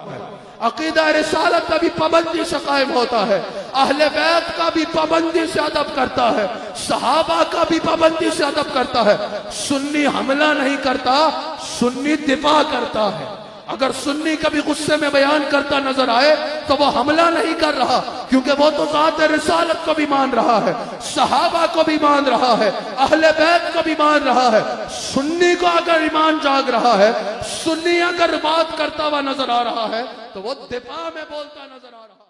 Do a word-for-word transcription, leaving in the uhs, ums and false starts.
है। अकीदा रिसालत का भी पाबंदी से कायम होता है, अहले बैत का भी पाबंदी से अदब करता है, सहाबा का भी पाबंदी से अदब करता है। सुन्नी हमला नहीं करता, सुन्नी दिफा करता है। अगर सुन्नी कभी गुस्से में बयान करता नजर आए तो वो हमला नहीं कर रहा, क्योंकि वो तो ज़ात रिसालत को भी मान रहा है, सहाबा को भी मान रहा है, अहले बैत को भी मान रहा है। सुन्नी को अगर ईमान जाग रहा है, सुन्नी अगर बात करता हुआ नजर आ रहा है तो वो दिफा में बोलता नजर आ रहा है।